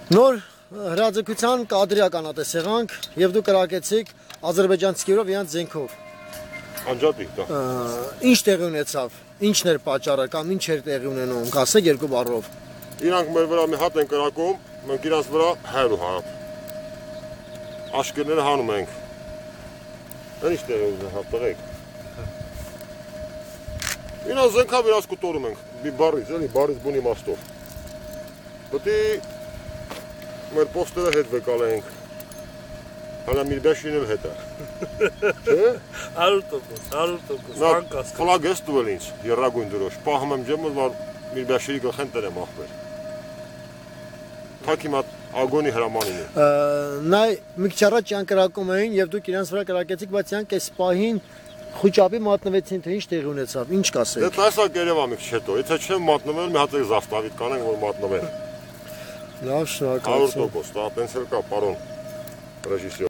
Նոր հրաձգության կադրիականատեսեղանք եւ դուք կրակեցիք ադրբեջանցիներով իրանց զենքով։ Անջատիկ դա։ Ինչ տեղի ունեցավ։ Ինչն էր պատճառը կամ ինչ էր տեղի ունենում, ասեք երկու բառով։ Իրանք մեր վրա մի հատ են կրակում, մենք իրանց վրա հայր ու հատ։ Աշկերները հանում ենք։ Ինչ տեղի ունեն հատեղեք։ Իրանց զենքով իրանց կուտորում ենք։ Մի բարից, էլի բարից բունի մաստով։ Պետք է մեր պոստերը հետ վեկալենք։ Հələ Միրբաշինն էլ հետ է։ Չէ՞։ 100%, անկասկած։ Ֆլագ ես տվել ինձ, երրագույն դրոշ։ Պահում եմ ջեմը, որ Միրբաշինի գլխեն տերեմ ախպեր։ Թակ հիմա ագոնի հրամանին է։ Նա մի քիչ առաջ յան կրակում էին եւ դուք իրանց վրա կրակեցիք, բայց յանք այս պահին խոճապի մատնվեցին, թե ինչ տեղի ունեցավ, ինչ կասեք։ Դե տեսա կերևա մի քիչ հետո, եթե չեմ մատնվել, մի հատ զաստավիտ կանենք, որ մատնվել։ Լավ, շնորհակալություն։ 100%, դա տենց էլ կա, պարոն ռեժիսոր։